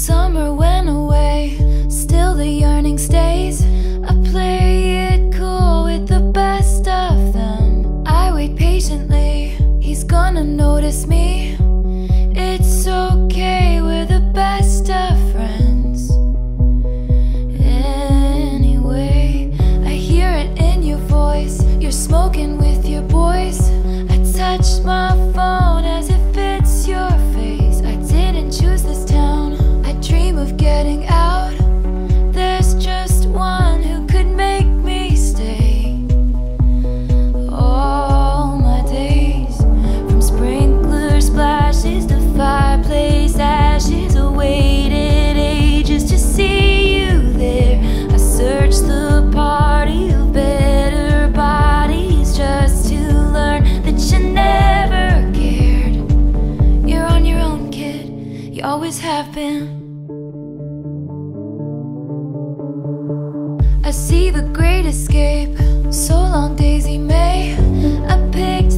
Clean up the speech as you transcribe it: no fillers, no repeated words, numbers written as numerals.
Summer went away, still the yearning stays. I play it cool with the best of them. I wait patiently, he's gonna notice me. It's okay, we're the best of friends. Anyway, I hear it in your voice, you're smoking with your boys. I touched my phone as if it's your face. I didn't choose this town, I dream of getting out. There's just one who could make me stay. All my days, from sprinkler splashes to fireplace ashes, I waited ages to see you there. I searched the party of better bodies just to learn that you never cared. You're on your own, kid, you always have been. I see the great escape, so long Daisy May. I picked